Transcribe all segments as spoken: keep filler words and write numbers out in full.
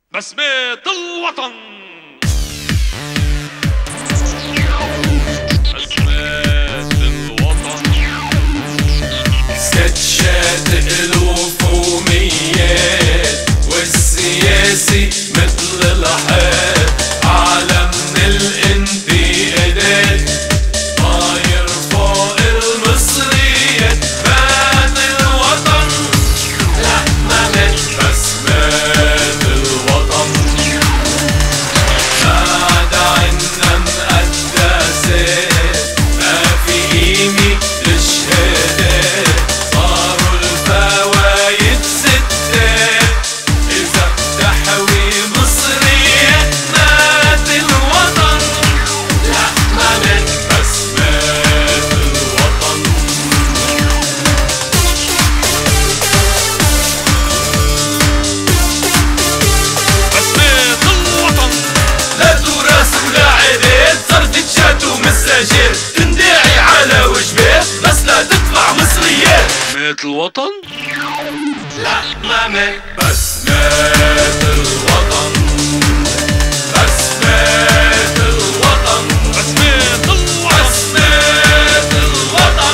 بسمة الوطن. بسمة الوطن. سكتشات ألوف وميات والسياسي مثل الحيط عالم من الانتقادات طاير فوق المصريات. مات الوطن لا ما مات بس مات الوطن. ما عدا عنا مقدسات ما في قيمة للشهادات. صاروا الفوايد ستات إذا بتحوي مصريات. مات الوطن لا ما مات بس مات الوطن. بسمة الوطن. لا تراث ولا عادات صارت تشات ومساجات تنداعي على وجبات بس لا تطلع مصريات. مات الوطن. لا ما مات بس مات الوطن. بس مات الوطن. بسمة الوطن. بس مات الوطن.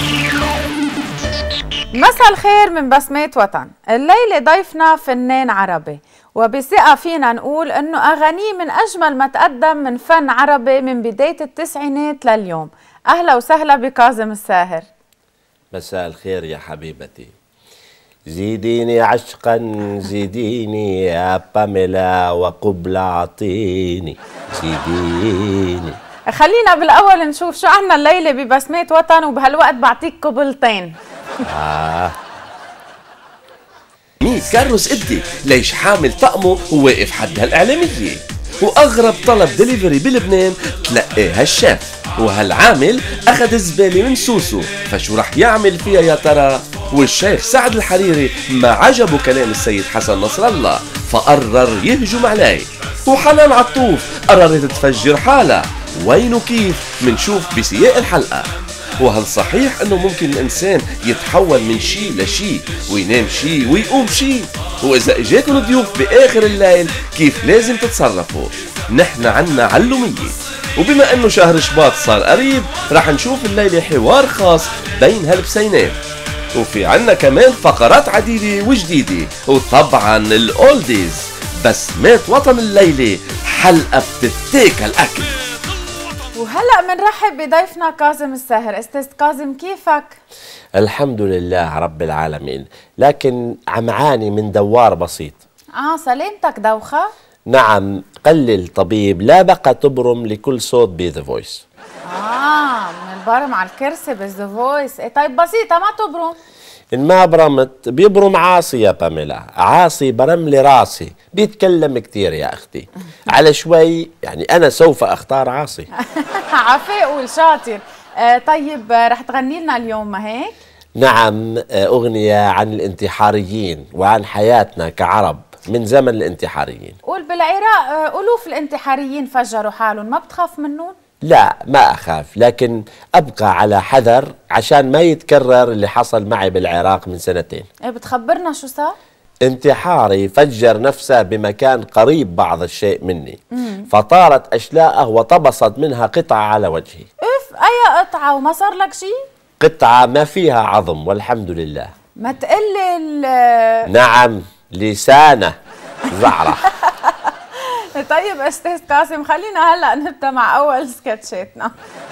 مساء الخير من بسمات وطن. الليلة ضيفنا فنان عربي وبثقة فينا نقول انه اغانيه من اجمل ما تقدم من فن عربي من بداية التسعينات لليوم. اهلا وسهلا بكاظم الساهر. مساء الخير يا حبيبتي. زيديني عشقا زيديني يا باميلا وقبلة عطيني زيديني. خلينا بالاول نشوف شو عنا الليلة ببسمات وطن وبهالوقت بعطيك قبلتين. آه. مين كاروس ادي ليش حامل طقمه وواقف حد هالإعلامية. وأغرب طلب دليفري بلبنان تلقاه هالشاف. وهالعامل أخذ الزبالة من سوسو فشو رح يعمل فيها يا ترى. والشيخ سعد الحريري ما عجبه كلام السيد حسن نصر الله فقرر يهجم عليه. وحنان عطوف قررت تفجر حالها. وين وكيف منشوف بسياق الحلقة. وهل صحيح انه ممكن الانسان يتحول من شي لشي وينام شي ويقوم شي؟ واذا اجاكم ضيوف باخر الليل كيف لازم تتصرفوا؟ نحن عنا علومية. وبما انه شهر شباط صار قريب رح نشوف الليلة حوار خاص بين هالبسينات. وفي عنا كمان فقرات عديدة وجديدة وطبعا الاولديز. بسمات وطن الليلة حلقة بتتاكل اكل. وهلأ منرحب بضيفنا كاظم الساهر. استاذ كاظم كيفك؟ الحمد لله رب العالمين. لكن عم عاني من دوار بسيط. اه سلامتك دوخة؟ نعم قلل طبيب لا بقى تبرم لكل صوت بذا فويس. اه من البرم على الكرسي بذا فويس. إيه طيب بسيطة ما تبرم. إن ما برمت بيبرم عاصي يا باميلا. عاصي برم لي راسي. بيتكلم كتير يا أختي. على شوي يعني أنا سوف أختار عاصي. عفاق والشاطر. آه طيب رح تغني لنا اليوم ما هيك؟ نعم أغنية عن الانتحاريين وعن حياتنا كعرب من زمن الانتحاريين. قول بالعراق آه ألوف الانتحاريين فجروا حالهم ما بتخاف منهم؟ لا ما أخاف لكن أبقى على حذر عشان ما يتكرر اللي حصل معي بالعراق من سنتين. ايه بتخبرنا شو صار؟ انتحاري فجر نفسه بمكان قريب بعض الشيء مني. مم. فطارت أشلاءه وطبست منها قطعة على وجهي. اف أي قطعة وما صار لك شيء؟ قطعة ما فيها عظم والحمد لله. ما تقلي ال نعم لسانه زعرة. طيب استاذ كاظم خلينا هلا نبدا مع اول سكتشاتنا.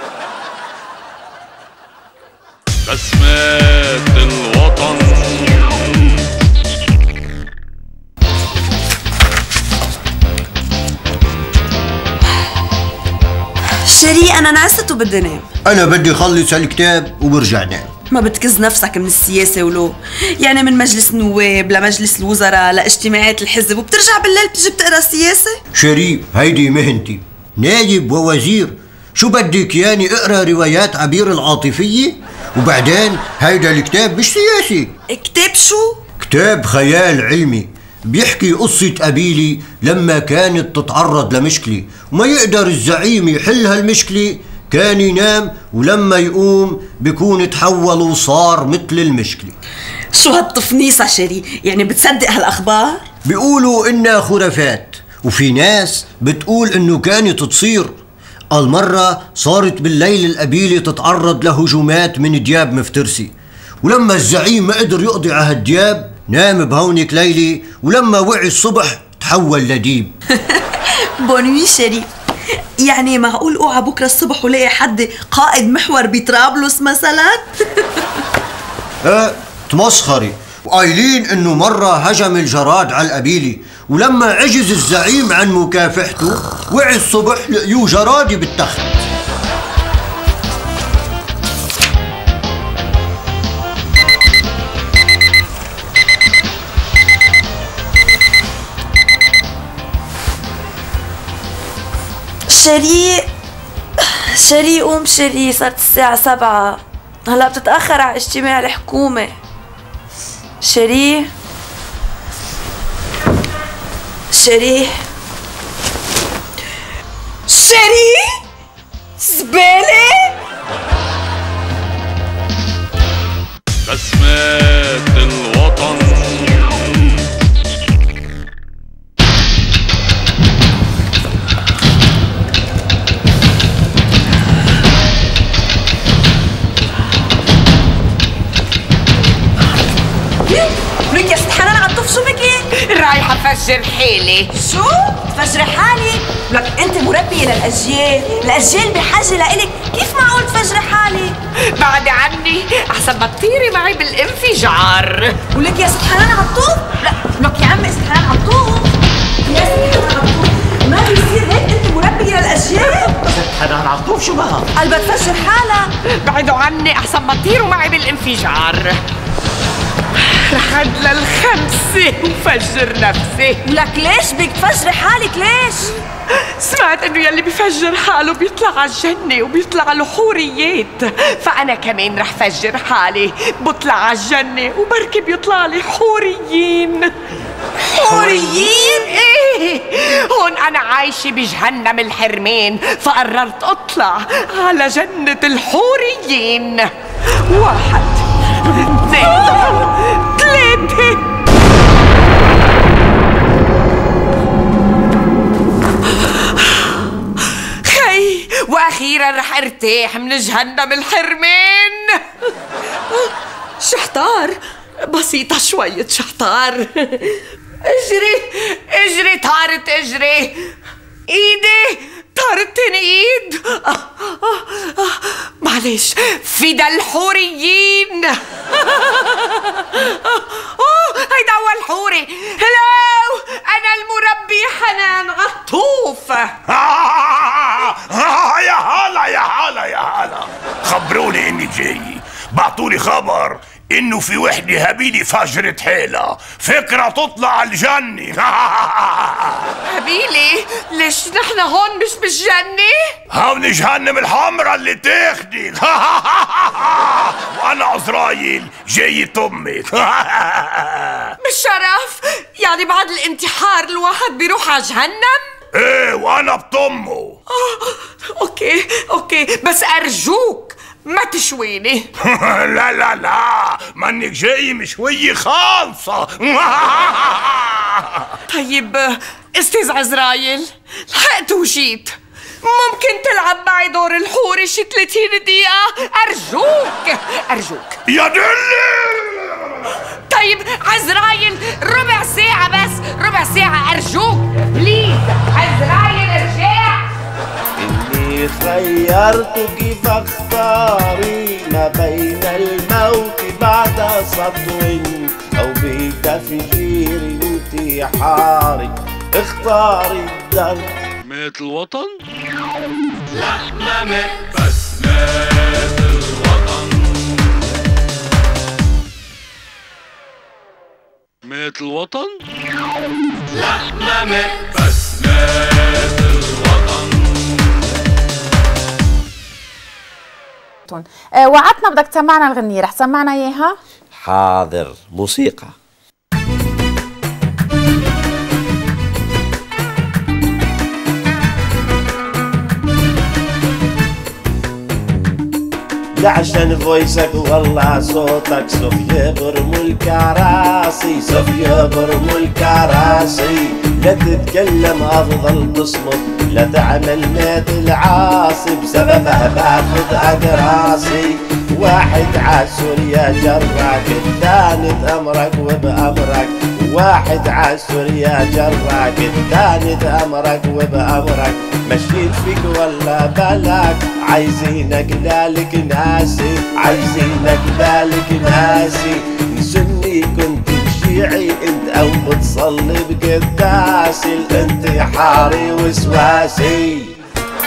بسمات الوطن. شري أنا نعست وبدي نام. أنا بدي أخلص هالكتاب وبرجع نام. ما بتكز نفسك من السياسة ولو يعني من مجلس النواب لمجلس الوزراء لاجتماعات الحزب وبترجع بالليل بتجي بتقرا سياسة؟ شريف هيدي مهنتي نايب ووزير. شو بدك ياني اقرا روايات عبير العاطفية؟ وبعدين هيدا الكتاب مش سياسي. كتاب شو؟ كتاب خيال علمي بيحكي قصة قبيلة لما كانت تتعرض لمشكلة وما يقدر الزعيم يحل هالمشكلة كان ينام ولما يقوم بيكون تحول وصار مثل المشكلة. شو هالتفنيصة شيري؟ يعني بتصدق هالأخبار؟ بيقولوا إنها خرافات، وفي ناس بتقول إنه كانت تصير. المرة صارت بالليل القبيلة تتعرض لهجومات من دياب مفترسي، ولما الزعيم ما قدر يقضي على هالدياب نام بهونك ليلة، ولما وعي الصبح تحول لديب. بونوي شيري. يعني معقول اوعى بكره الصبح ولاقي حد قائد محور بطرابلس مثلا؟ ايه تمسخري. وقايلين انه مرة هجم الجراد على القبيلة، ولما عجز الزعيم عن مكافحته وعي الصبح لقيوه جرادي بالتخت. شيري شيري قوم شيري، صارت الساعة سبعة، هلا بتتأخر على اجتماع الحكومة. شيري شيري شيري زبالة. بسمات الوطن. ولك يا ست حنان عطوف، شو بكي؟ رايحة أفجر حالي. شو؟ تفجري حالي؟ لك انت مربية للأجيال، الأجيال بحاجة لإلك، كيف معقول تفجري حالي؟ بعد عني أحسن ما تطيري معي بالانفجار. ولك يا ست حنان عطوف، لا لك يا عمي ست حنان عطوف، يا ست حنان عطوف ما بيصير هيك، انت مربية للأجيال. ست حنان عطوف شو بها؟ قلبها تفجر حالها. بعدوا عني أحسن ما تطيروا معي بالانفجار. لحد للخمسة وفجر نفسي. ولك ليش بدك تفجري حالك ليش؟ سمعت انه يلي بفجر حاله بيطلع على الجنة وبيطلع له حوريات، فأنا كمان رح فجر حالي بطلع على الجنة وبركي بيطلع لي حوريين. حوريين؟ ايه، هون أنا عايشة بجهنم الحرمين، فقررت أطلع على جنة الحوريين. واحد اثنين ثلاثة. خي، واخيرا رح ارتاح من جهنم الحرمين. شحطار بسيطة شوية شحطار. اجري اجري طارت اجري، ايدي طارت تاني ايد. آه آه آه معلش، فدا الحوريين. اوه هيدا اول حوري. هلو، انا المربي حنان عطوف. يا هلا يا هلا يا هلا، خبروني اني جاي، بعطولي خبر انه في وحدة هبيلة فجرت حيلها، فكرة تطلع على الجنة. هبيلي؟ ليش نحن هون مش بالجنة؟ هون جهنم الحمرا اللي تاخدك. وانا عزرايل جاي طمك. بالشرف، يعني بعد الانتحار الواحد بيروح على جهنم؟ ايه وانا بطمه. آه، اوكي اوكي، بس ارجوك ما تشويني. لا لا لا، منك جاي مشوية خالصة. طيب استاذ عزرايل، لحقت وجيت، ممكن تلعب معي دور الحوري شي ثلاثين دقيقة؟ أرجوك أرجوك يا دلي. طيب عزرايل، ربع ساعة بس، ربع ساعة أرجوك بليز. عزرايل ارجع. إني خيرتك فاختاري ما بين الموت بعد سطو أو بتفجير انتحار، اختاري الدرب. مات الوطن؟ لا ما مات، بس مات الوطن. مات الوطن؟ لا ما مات، بس مات الوطن. آه، وعدنا بدك تسمعنا الغنية، رح تسمعنا اياها؟ حاضر. موسيقى. ده عشان فويسك والله صوتك صوفيا برمو الكراسي صوفيا برمو الكراسي لا تتكلم افضل تصمت لا تعمل مثل عاصي بسببها باخذ اقراسي واحد عالسوريا جرك الثاني تأمرك وبأمرك واحد عالسوريا جرك الثاني تأمرك وبأمرك ماشيين فيك ولا بالك عايزينك ذلك ناسي عايزينك ذلك ناسي سني كنت شيعي انت او بتصلي بقداسي الانتحاري وسواسي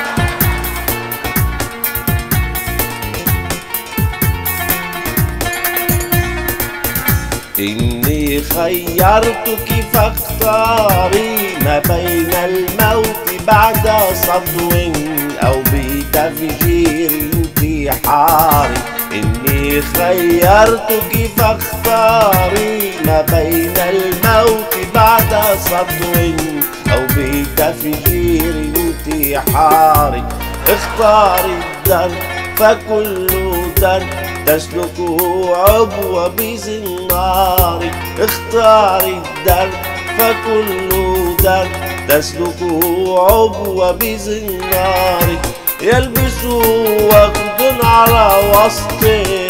إني خيرتك فاختاري ما بين الموت بعد صدو أو بتفجير انتحاري إني خيرتك فاختاري ما بين الموت بعد صدو أو بتفجير انتحاري اختاري الدم فكل دم تسلكه عبوة بزناري اختاري الدرب فكل درب تسلكه عبوة بزناري يلبسوا وقد على وسطه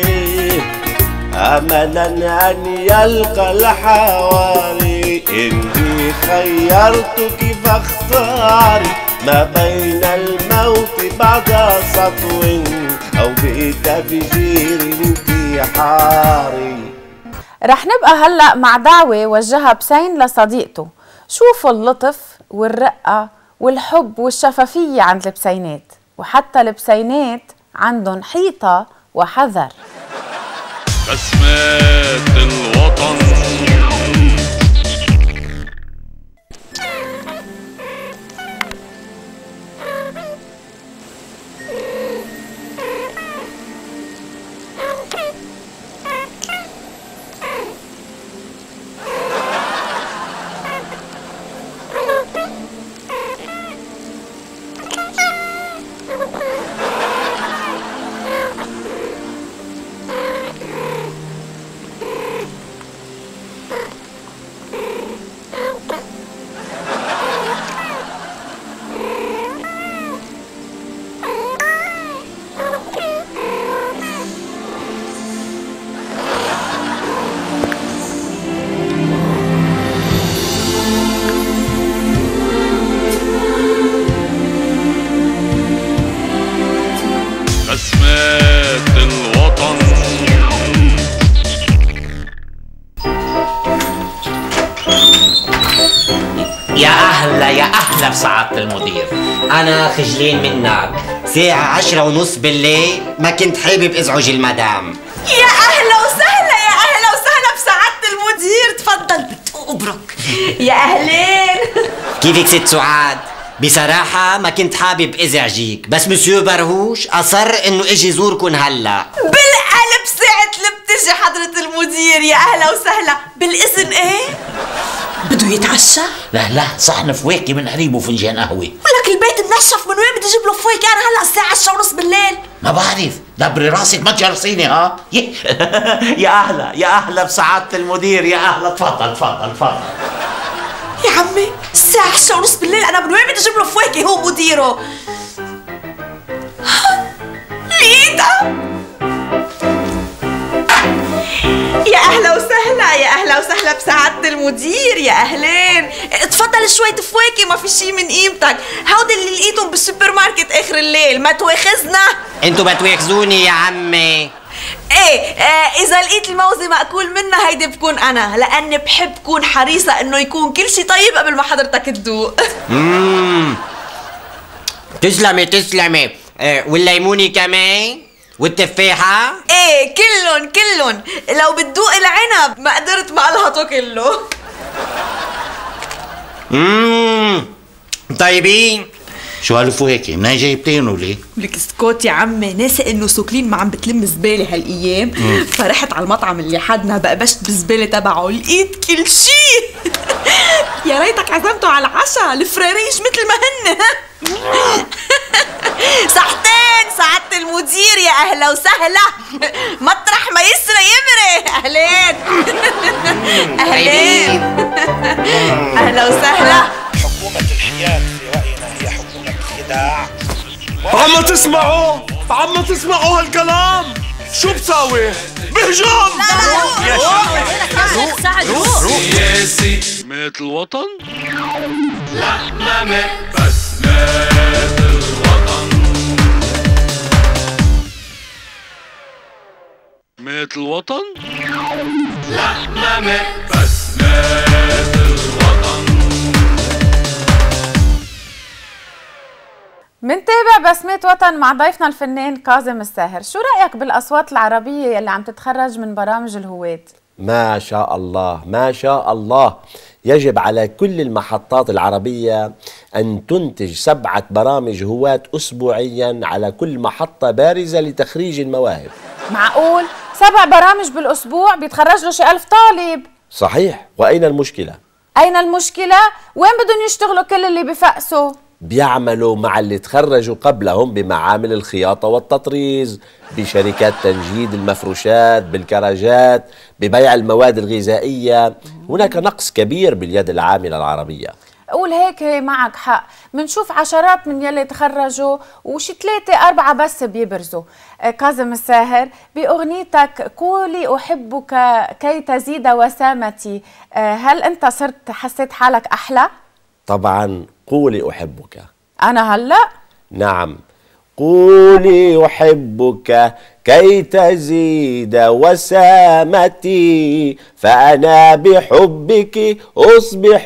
أملا أن يلقى الحواري إني خيرتك فاختاري ما بين الموت بعد سطو أو بتفجير انتحاري. رح نبقى هلأ مع دعوة وجهها بسين لصديقته. شوفوا اللطف والرقة والحب والشفافية عند البسينات، وحتى البسينات عندهم حيطة وحذر. بسمات الوطن. يا أهلا يا أهلا بسعادة المدير. أنا خجلين منك، ساعة عشرة ونص بالليل ما كنت حابب ازعج المدام. يا أهلا وسهلا يا أهلا وسهلا بسعادة المدير، تفضل بتقبرك. يا أهلين. كيفك ست سعاد؟ بصراحة ما كنت حابب ازعجيك، بس مسيو برهوش أصر إنه إجي زوركن هلا. بالقلب ساعة اللي بتجي حضرة المدير. يا أهلا وسهلا. بالإذن إيه؟ بده يتعشى؟ لا لا، صحن فواكه من قريب وفنجان قهوة. ولك البيت منشف، من وين بدي اجيب له فواكه انا هلا الساعة عشرة ونص بالليل؟ ما بعرف، دبري راسك ما تجرسيني ها؟ يا أهلا يا أهلا بسعادة المدير، يا أهلا تفضل تفضل تفضل. يا عمي الساعة عشرة ونص بالليل، أنا من وين بدي اجيب له فواكه هو مديره؟ لقيتها. يا أهلا وسهلا يا أهلا وسهلا بسعادة المدير. يا أهلين، اتفضل شوية فواكه ما في شي من قيمتك، هودي اللي لقيتهم بالسوبر ماركت آخر الليل، ما تواخذنا. انتو بتواخذوني يا عمي. ايه آه اذا لقيت الموزة مأكول منها هيدي بكون انا، لاني بحب كون حريصة انه يكون كل شي طيب قبل ما حضرتك تدوق. اممم تسلمي تسلمي. آه والليموني كمان والتفاحة؟ ايه كلن كلن، لو بتدوق العنب ما قدرت ما الهطه كله. اممم طيبين. شو هالفواكه؟ منين جايبتين وليه؟ لك اسكت يا عمي، ناسي انه سوكلين ما عم بتلم زباله هالايام، فرحت على المطعم اللي حدنا بقبشت بالزباله تبعه، لقيت كل شيء. يا ريتك عزمته على العشاء، الفراريش مثل ما هن. صحتين سعادة المدير، يا أهلا وسهلا. مطرح ما يسرى يمري. أهلين أهلين أهلا وسهلا. حكومة الحياد في رأينا هي حكومة خداع. عم تسمعوا؟ عم تسمعوا هالكلام؟ شو بساوي؟ بهجوم! يا روح سعد روح سياسي مات الوطن؟ لا ما مات، بس مات الوطن. مات الوطن؟ لا ما مات، بس مات الوطن. منتابع بسمة وطن مع ضيفنا الفنان كاظم الساهر. شو رأيك بالأصوات العربية اللي عم تتخرج من برامج الهواة؟ ما شاء الله ما شاء الله. يجب على كل المحطات العربية أن تنتج سبعة برامج هواة أسبوعيا على كل محطة بارزة لتخريج المواهب. معقول؟ سبع برامج بالأسبوع بيتخرج له شي ألف طالب. صحيح، وأين المشكلة؟ أين المشكلة؟ وين بدهم يشتغلوا كل اللي بفقسوا؟ بيعملوا مع اللي تخرجوا قبلهم بمعامل الخياطة والتطريز، بشركات تنجيد المفروشات، بالكراجات، ببيع المواد الغذائية. هناك نقص كبير باليد العاملة العربية. قول هيك معك حق، منشوف عشرات من يلي تخرجوا وشي ثلاثة أربعة بس بيبرزوا. كاظم الساهر، بأغنيتك قولي أحبك كي تزيد وسامتي، هل أنت صرت حسيت حالك أحلى؟ طبعا قولي أحبك. أنا هلأ؟ نعم، قولي أحبك كي تزيد وسامتي، فأنا بحبك أصبح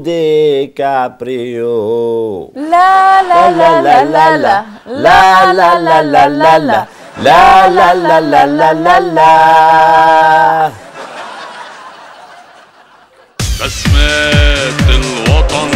ديكابريو. لا لا لا لا لا لا لا لا لا لا لا لا لا لا لا لا لا لا لا. بسمات الوطن.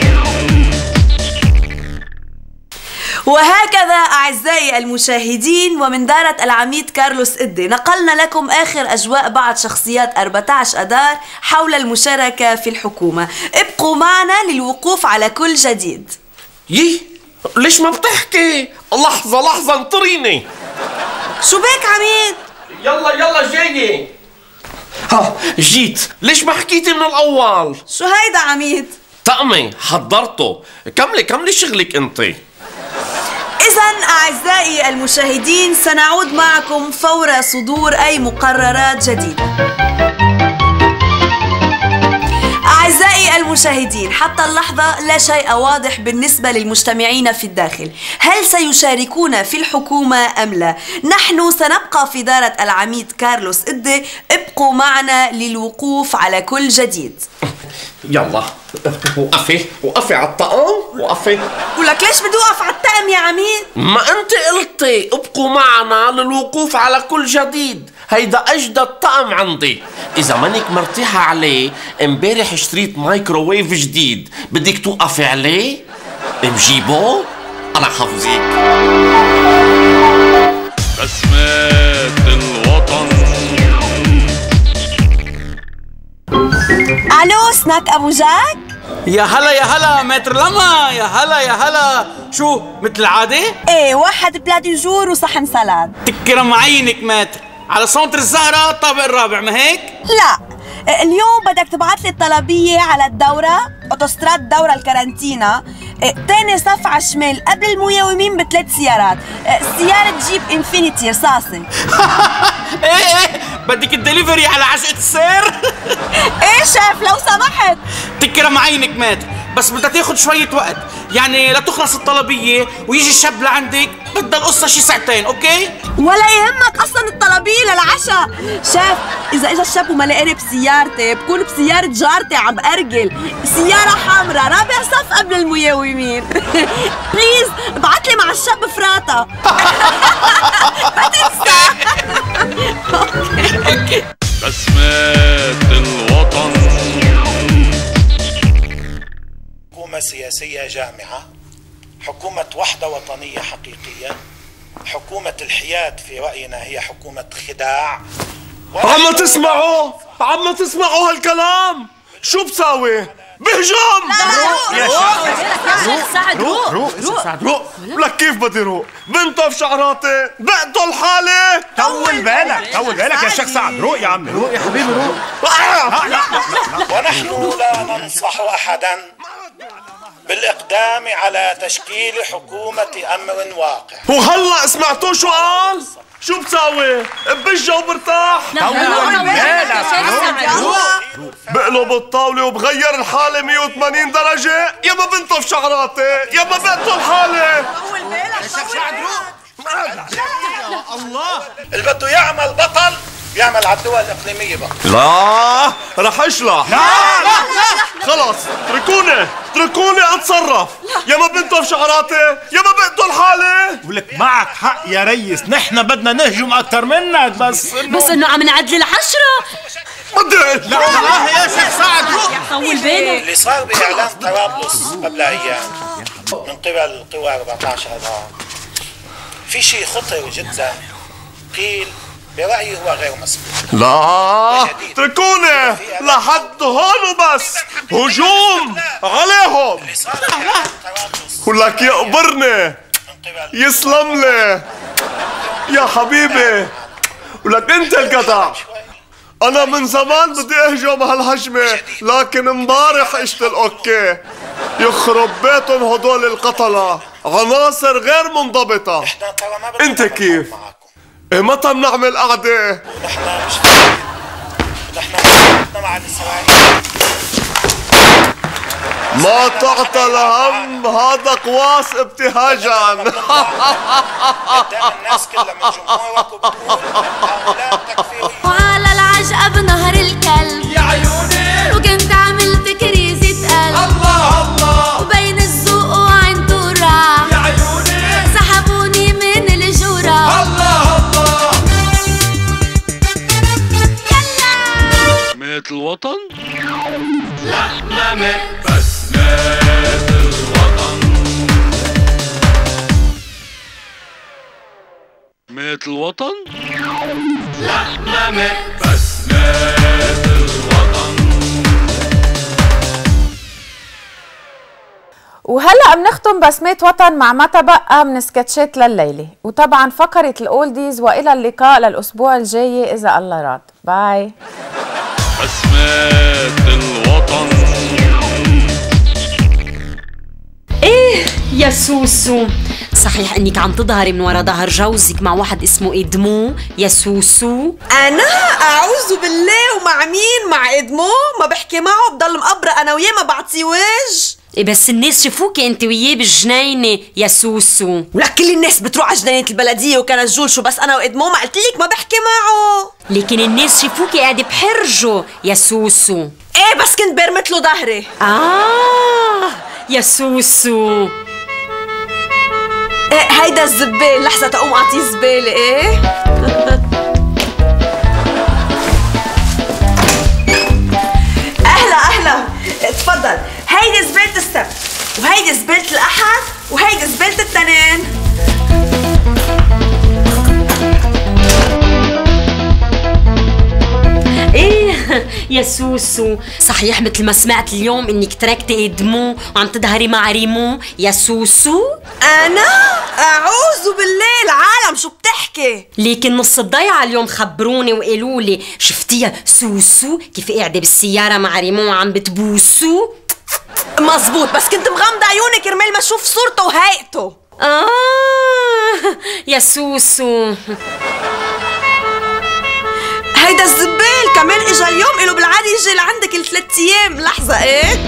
وهكذا أعزائي المشاهدين، ومن دارة العميد كارلوس إدي نقلنا لكم آخر أجواء بعض شخصيات أربعة عشر أدار حول المشاركة في الحكومة. ابقوا معنا للوقوف على كل جديد. يي ليش ما بتحكي؟ لحظة لحظة انطريني. شو بك عميد؟ يلا يلا جاي. ها جيت، ليش ما حكيتي من الأول؟ شو هيدا عميد؟ طقمي حضرته، كملي كملي شغلك انتي. إذن أعزائي المشاهدين، سنعود معكم فور صدور أي مقررات جديدة. أعزائي المشاهدين، حتى اللحظة لا شيء واضح بالنسبة للمجتمعين في الداخل، هل سيشاركون في الحكومة أم لا؟ نحن سنبقى في دارة العميد كارلوس إدي، ابقوا معنا للوقوف على كل جديد. يلا وقفي وقفي على الطقم وقفي. ولك ليش بدي اوقف على الطقم يا عميد؟ ما انت قلتي ابقوا معنا للوقوف على كل جديد، هيدا اجدد طقم عندي. اذا مانك مرتاحة عليه، امبارح اشتريت مايكروويف جديد، بدك توقفي عليه؟ بجيبه انا حافظيك. بسمات الوطن. الو سناك ابو جاك. يا هلا يا هلا متر لما، يا هلا يا هلا. شو مثل العادة؟ ايه، واحد بلا دي جور وصحن سلاد. تكرم عينك متر، على سونتر الزهرة الطابق الرابع، ما هيك؟ لا، اليوم بدك تبعت لي الطلبية على الدورة، اوتوستراد الدورة الكارنتينا، تاني صف على الشمال قبل المياومين بثلاث سيارات، سيارة جيب انفينيتي رصاصي. ايه ايه بدك الدليفري على عشقة السير؟ ايه شاف لو سمحت. تكرم عينك ماتر، بس بدها تاخد شوية وقت، يعني لا تخلص الطلبية ويجي الشاب لعندك، بدها القصة شي ساعتين، اوكي؟ ولا يهمك اصلا الطلبية للعشاء. شاف اذا اجى الشاب وما لقاني بسيارتي، بكون بسيارة جارتي عم ارجل، سيارة حمراء رابع صف قبل المياومين. بليز ابعتلي مع الشاب فراطة. ما تنسى. اوكي. بسمات الوطن. حكومة سياسية جامعة، حكومة وحدة وطنية حقيقية، حكومة الحياد في رأينا هي حكومة خداع. عم تسمعوا؟ عم تسمعوا هالكلام؟ شو بساوي؟ بهجوم. يا شيخ سعد روق روق روق سعد روق. لك كيف بدي روق؟ بنطف شعراتي، بقتل حالي. طول بالك طول بالك يا شيخ سعد، روق يا عمي، روق يا حبيبي روق. ونحن لا ننصح أحدا بالإقدام على تشكيل حكومة أمر واقع. وهلا سمعتوا شو قال؟ شو بساوي؟ ببجة وبرتاح؟ بقلب الطاولة وبغير الحالة مية وثمانين درجة، ياما بنطف شعراتي، ياما بقتل حالي. الله اللي بده يعمل بطل يعمل على الدول الإقليمية بقى. لا رح اشلح. لا لا لا خلص اتركوني اتركوني اتصرف. ياما بنطف شعراتي، ياما بقتل حالي. ولك معك حق يا ريس، نحن بدنا نهجم أكثر منك، بس إنه بس إنه عم نعدل الحشرة. بدي لا لا يا شيخ سعد روح. طول بالك. اللي صار بإعلان طرابلس قبل أيام من قبل القوى أربعة عشر آذار في شيء خطر جدا قيل برأيي هو غير مسبوق. لا اتركوني لحد هون وبس. هجوم عليهم. ولك يقبرني يسلم لي يا حبيبي. ولك انت الجدع. انا من زمان بدي اهجم هالهجمة، لكن امبارح اشت الاوكي. يخرب بيتهم هدول القتلة، عناصر غير منضبطة. انت كيف؟ ايه متى بنعمل قعدة؟ نحن مش نحن مع الإسرائيليين. ما تعطل هم، هذا قواس ابتهاجا. قدام الناس كلها من جمهورك وبتقول هؤلاء تكفيريين. وعلى العجقة بنهر الكلب يا عيوني، وكنت عملت كريزة قلب. الله الله. وبين الذوق وعين تراب يا عيوني، سحبوني من الجراب. الله الله. يلا مات الوطن؟ لا ما مات، بس مات الوطن. مات الوطن؟ لا ما مات، بس مات الوطن. وهلا بنختم بسمات وطن مع ما تبقى من سكتشات لليله، وطبعا فقره الاولديز، والى اللقاء للاسبوع الجاي اذا الله راد. باي. بسمات الوطن. ايه يا سوسو، صحيح انك عم تظهري من ورا ظهر جوزك مع واحد اسمه ادمو يا سوسو؟ انا اعوذ بالله، ومع مين؟ مع ادمو؟ ما بحكي معه، بضل مقبرة انا وياه، ما بعطيه وجه. إيه بس الناس شافوكي انت وياه بالجنينه يا سوسو. ولك كل الناس بتروح على جنينة البلدية وكان جول، شو بس انا وادمو؟ ما قلت لك ما بحكي معه. لكن الناس شافوكي قاعده بحرجه يا سوسو. ايه بس كنت برمت له ظهري. اه يا سوسو. ايه هيدا الزبال، لحظة تقوم اعطيه زبالة. ايه اهلا اهلا، اتفضل. هيدي زبالة السبت، وهيدي زبالة الاحد، وهيدي زبالة التنين. ايه يا سوسو، صحيح مثل ما سمعت اليوم انك تركتي ادمو وعم تظهري مع ريمو يا سوسو؟ انا اعوذ بالله، العالم شو بتحكي؟ لكن نص الضيعة اليوم خبروني وقالوا لي شفتيها سوسو كيف قاعدة بالسيارة مع ريمو وعم بتبوسو؟ مزبوط، بس كنت مغمضة عيوني كرمال ما اشوف صورته وهيئته. اه يا سوسو. هيدا الزبال كمان اجا اليوم، إله بالعادي يجي لعندك كل ثلاث ايام. لحظة. ايه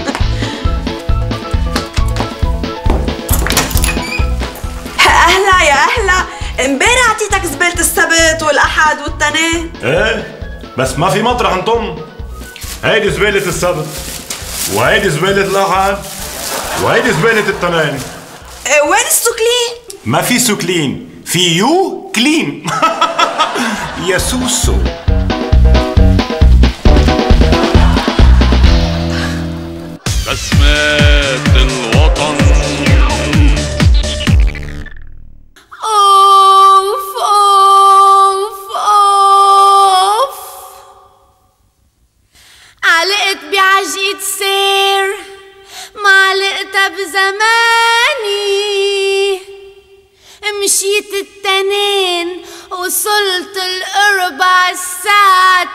اهلا يا اهلا، امبارح اعطيتك زبالة السبت والاحد والتنين. ايه بس ما في مطرح انطم. هيدي زبالة السبت، وهيدي زبالة الاحد، وهيدي زبالة التنين. إيه وين السوكلين؟ ما في سوكلين، في يو كلين. يا سوسو. بسمات الوطن. اوف اوف اوف، علقت بعجقة سير بزماني مشيت التنين وصلت الأربع الساعة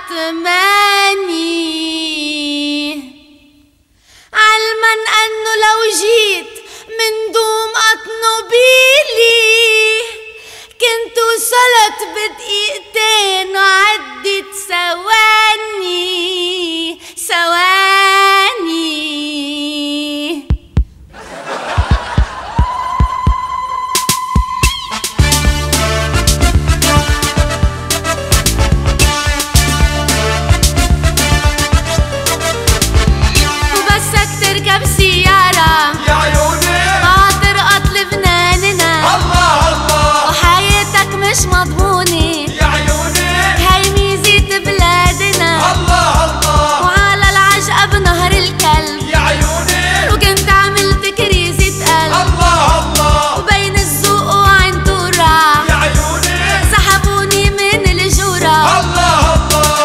تماني، علما أنه لو جيت من دوم أطنوبيلي كنت وصلت بدقيقتين وعدت ثواني ثواني. وبسك تركب سيارة يا عيوني عطرقط لبناننا الله الله، وحياتك مش مضمونة يا عيوني هاي ميزة بلادنا الله الله، وعلى العجقة بنهر الكلب يا عيوني وكنت عملت كريزة قلب الله الله، وبين الذوق وعند الراح يا عيوني سحبوني من الجورة الله الله.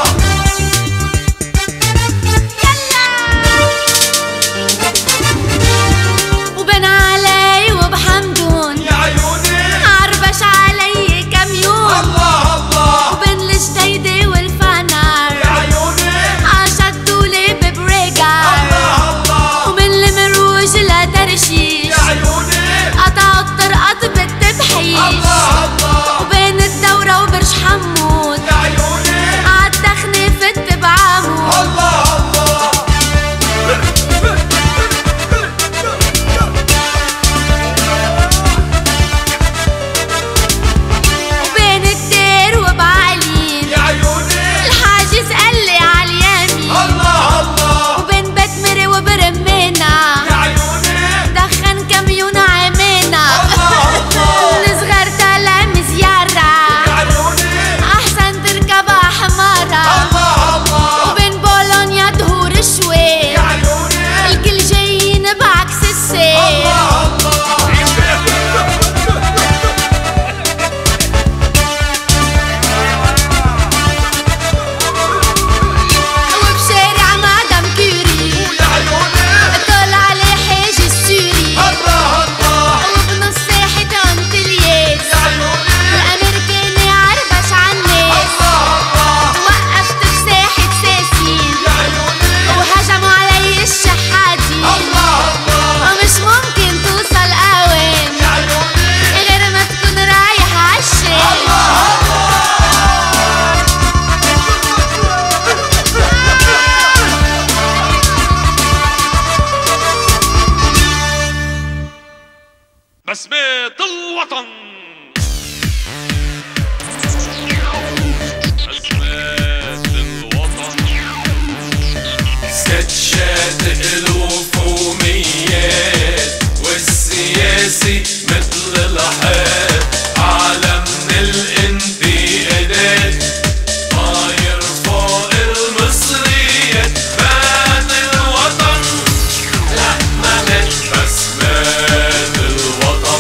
وبن علي وبحمدون يا عيوني عربش علي كميون الله الله، وبن الجديدة والفنار يا عيوني عشدولي ببريجر الله الله، ومن المروج لترشيش يا عيوني قطعوا الطرقات بالتبحيش الله الله، وبين الدورة وبرج حمود يا عيوني عالدخنة فت بعمود الله الله. وبين الدير وبعليل يا عيوني الحاجز قالي عاليمين الله الله، وبين بيت مري وبرمينا يا عيوني دخن كميون عمينا الصغار طالع مزيارة يا عيوني أحسن تركبها حمارة الله الله، وبين بولونيا دهور شوي يا عيوني الكل جايين بعكس السير الله الله. وبشارع مدام كوري يا عيوني طلع عليه حاج السوري الله الله، وبنص ساحة أنتلياس يا عيوني الأمريكاني عربش عالناس الله الله، وقفت بساحة ساسين يا عيوني وهجموا علي الشحاتين الله الله، ومش ممكن توصل أوان يا عيوني غير ما تكون رايح عالشام الله بسمة الوطن. بسمة الوطن. ست شاطئ ألوف وميات والسياسي مثل الحيط عالم من الانتقادات طاير فوق المصريات. مات الوطن لا ما مات بس مات الوطن،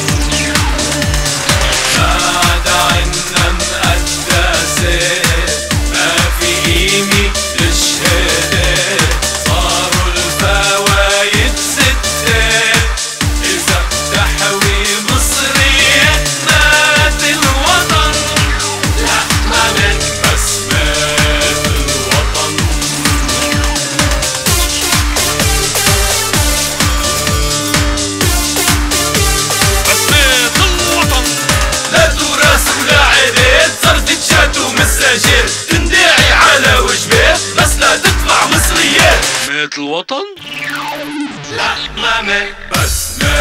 ما عدا عنا مقدسات ما في قيمة للشهادات، صاروا الفوايد ستات إذا بتحوي مصريات. مات الوطن لا ما مات بس مات الوطن. بسمة الوطن. لا تراث ولا عادات صارت تشات ومساجات تنداعي على وجبات بس لا تطلع مصريات. مات الوطن. لا ما مات بس مات